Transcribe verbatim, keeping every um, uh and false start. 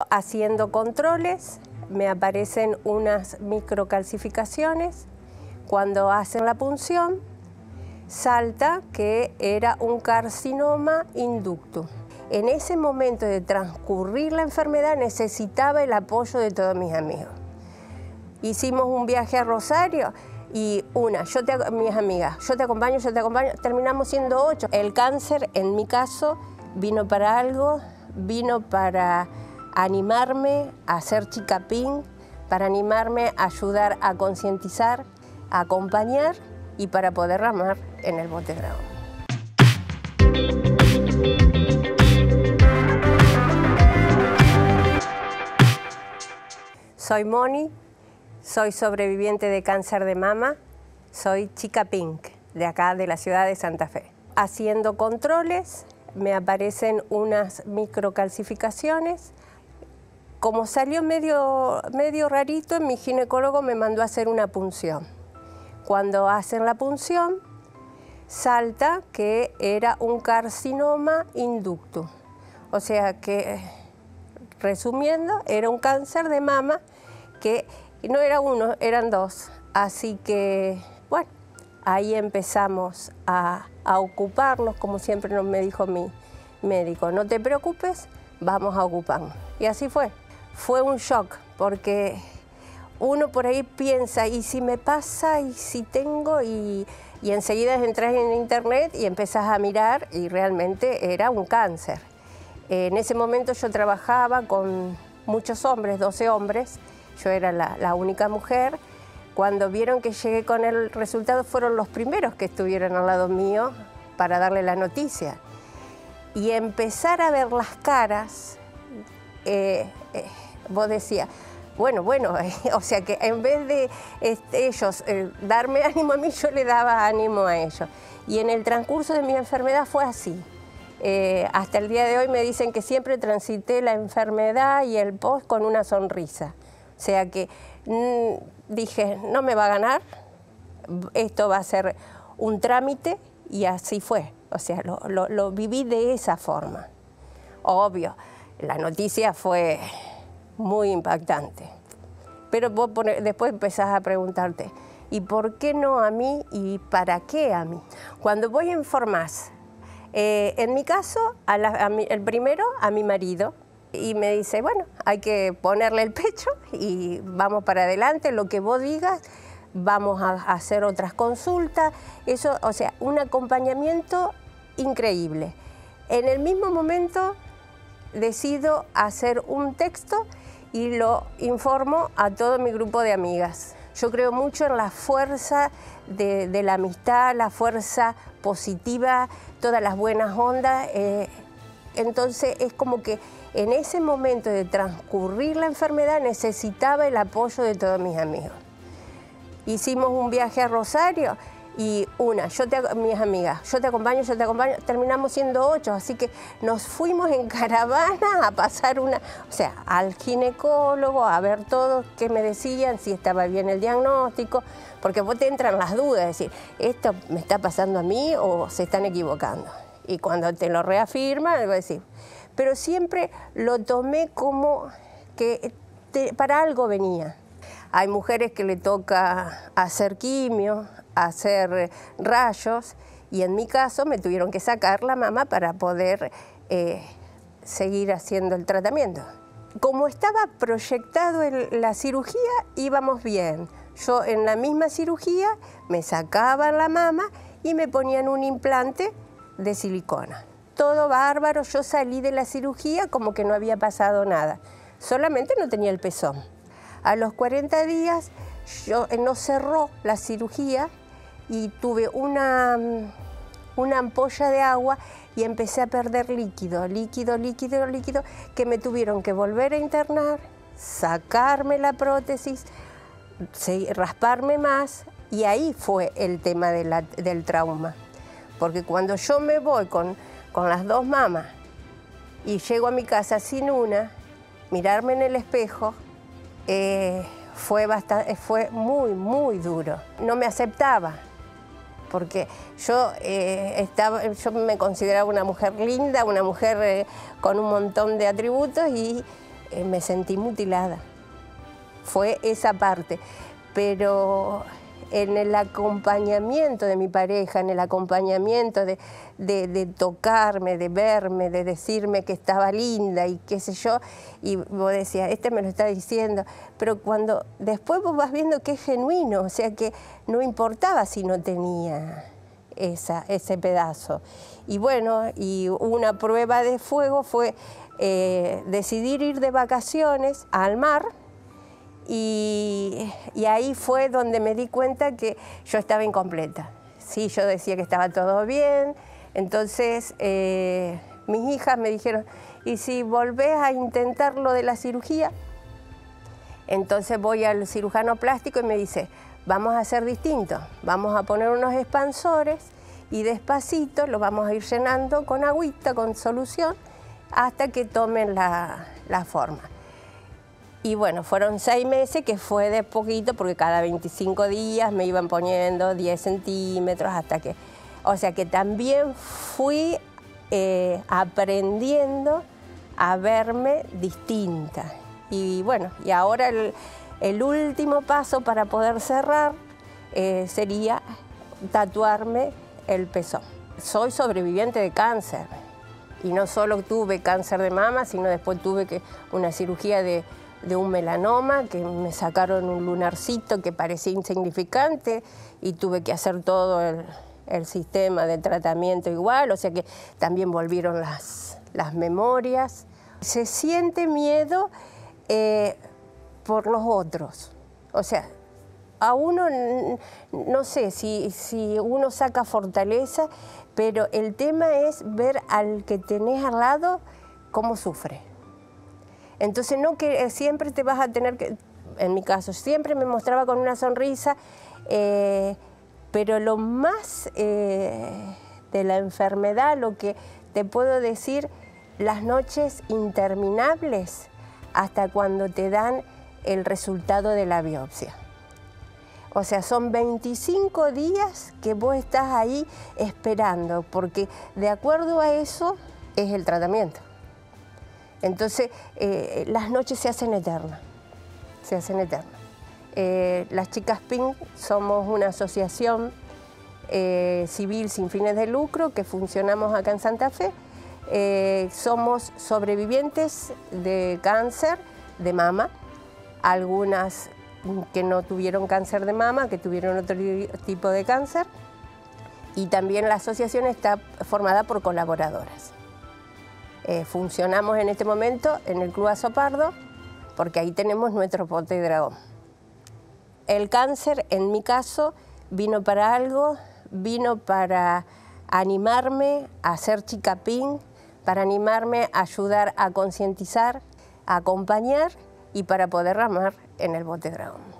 Haciendo controles me aparecen unas microcalcificaciones. Cuando hacen la punción salta que era un carcinoma inducto. En ese momento de transcurrir la enfermedad necesitaba el apoyo de todos mis amigos. Hicimos un viaje a Rosario y una, yo te, mis amigas, yo te acompaño, yo te acompaño, terminamos siendo ocho. El cáncer, en mi caso, vino para algo, vino para animarme a ser chica pink, para animarme a ayudar a concientizar, a acompañar y para poder ramar en el bote dragón. Soy Moni, soy sobreviviente de cáncer de mama, soy chica pink, de acá de la ciudad de Santa Fe. Haciendo controles me aparecen unas microcalcificaciones. Como salió medio, medio rarito, mi ginecólogo me mandó a hacer una punción. Cuando hacen la punción, salta que era un carcinoma inducto. O sea que, resumiendo, era un cáncer de mama que no era uno, eran dos. Así que, bueno, ahí empezamos a, a ocuparnos, como siempre nos me dijo mi médico. No te preocupes, vamos a ocuparnos. Y así fue. Fue un shock, porque uno por ahí piensa, ¿y si me pasa? ¿Y si tengo? Y, y enseguida entras en internet y empezás a mirar y realmente era un cáncer. En ese momento yo trabajaba con muchos hombres, doce hombres, yo era la, la única mujer. Cuando vieron que llegué con el resultado fueron los primeros que estuvieron al lado mío para darle la noticia. Y empezar a ver las caras, eh, eh, vos decías, bueno, bueno, eh, o sea que en vez de este, ellos eh, darme ánimo a mí, yo le daba ánimo a ellos. Y en el transcurso de mi enfermedad fue así. Eh, hasta el día de hoy me dicen que siempre transité la enfermedad y el post con una sonrisa. O sea que mmm, dije, no me va a ganar, esto va a ser un trámite y así fue. O sea, lo, lo, lo viví de esa forma. Obvio, la noticia fue muy impactante. Pero vos después empezás a preguntarte, ¿y por qué no a mí y para qué a mí? Cuando voy a informar, eh, en mi caso, a la, a mi, el primero a mi marido, y me dice, bueno, hay que ponerle el pecho y vamos para adelante, lo que vos digas, vamos a hacer otras consultas, eso, o sea, un acompañamiento increíble. En el mismo momento decido hacer un texto y lo informo a todo mi grupo de amigas. Yo creo mucho en la fuerza de, de la amistad, la fuerza positiva, todas las buenas ondas. Eh, entonces es como que en ese momento de transcurrir la enfermedad necesitaba el apoyo de todos mis amigos. Hicimos un viaje a Rosario y una, yo te, mis amigas, yo te acompaño, yo te acompaño, terminamos siendo ocho, así que nos fuimos en caravana a pasar una, o sea, al ginecólogo, a ver todo, qué me decían, si estaba bien el diagnóstico, porque vos te entran las dudas, es decir, ¿esto me está pasando a mí o se están equivocando? Y cuando te lo reafirman, voy a decir, pero siempre lo tomé como que te, para algo venía. Hay mujeres que le toca hacer quimio, hacer rayos, y en mi caso me tuvieron que sacar la mama para poder eh, seguir haciendo el tratamiento. Como estaba proyectado en la cirugía, íbamos bien. Yo en la misma cirugía me sacaban la mama y me ponían un implante de silicona. Todo bárbaro, yo salí de la cirugía como que no había pasado nada, solamente no tenía el pezón. A los cuarenta días yo, eh, no cerró la cirugía y tuve una, una ampolla de agua y empecé a perder líquido, líquido, líquido, líquido, que me tuvieron que volver a internar, sacarme la prótesis, rasparme más, y ahí fue el tema de la, del trauma. Porque cuando yo me voy con, con las dos mamas y llego a mi casa sin una, mirarme en el espejo, eh, fue, bastante, fue muy, muy duro. No me aceptaba, porque yo, eh, estaba, yo me consideraba una mujer linda, una mujer eh, con un montón de atributos, y eh, me sentí mutilada. Fue esa parte, pero en el acompañamiento de mi pareja, en el acompañamiento de, de, de tocarme, de verme, de decirme que estaba linda y qué sé yo, y vos decías, este me lo está diciendo, pero cuando después vos vas viendo que es genuino, o sea que no importaba si no tenía esa, ese pedazo. Y bueno, y una prueba de fuego fue eh, decidir ir de vacaciones al mar. Y, y ahí fue donde me di cuenta que yo estaba incompleta. Sí, yo decía que estaba todo bien, entonces eh, mis hijas me dijeron, ¿y si volvés a intentar lo de la cirugía? Entonces voy al cirujano plástico y me dice, vamos a hacer distinto, vamos a poner unos expansores y despacito lo vamos a ir llenando con agüita, con solución, hasta que tomen la, la forma. Y bueno, fueron seis meses que fue de poquito porque cada veinticinco días me iban poniendo diez centímetros hasta que... O sea que también fui eh, aprendiendo a verme distinta. Y bueno, y ahora el, el último paso para poder cerrar eh, sería tatuarme el pezón. Soy sobreviviente de cáncer y no solo tuve cáncer de mama, sino después tuve que una cirugía de... de un melanoma, que me sacaron un lunarcito que parecía insignificante y tuve que hacer todo el, el sistema de tratamiento igual, o sea que también volvieron las, las memorias. Se siente miedo eh, por los otros, o sea, a uno, no sé si, si uno saca fortaleza, pero el tema es ver al que tenés al lado cómo sufre. Entonces, no que siempre te vas a tener que, en mi caso, siempre me mostraba con una sonrisa, eh, pero lo más eh, de la enfermedad, lo que te puedo decir, las noches interminables hasta cuando te dan el resultado de la biopsia. O sea, son veinticinco días que vos estás ahí esperando, porque de acuerdo a eso es el tratamiento. Entonces, eh, las noches se hacen eternas, se hacen eternas. Eh, las Chicas Pink somos una asociación eh, civil sin fines de lucro que funcionamos acá en Santa Fe. Eh, somos sobrevivientes de cáncer de mama, algunas que no tuvieron cáncer de mama, que tuvieron otro tipo de cáncer, y también la asociación está formada por colaboradoras. Eh, funcionamos en este momento en el Club Azopardo porque ahí tenemos nuestro bote de dragón. El cáncer, en mi caso, vino para algo, vino para animarme a ser Chica Pink, para animarme a ayudar a concientizar, a acompañar y para poder ramar en el bote dragón.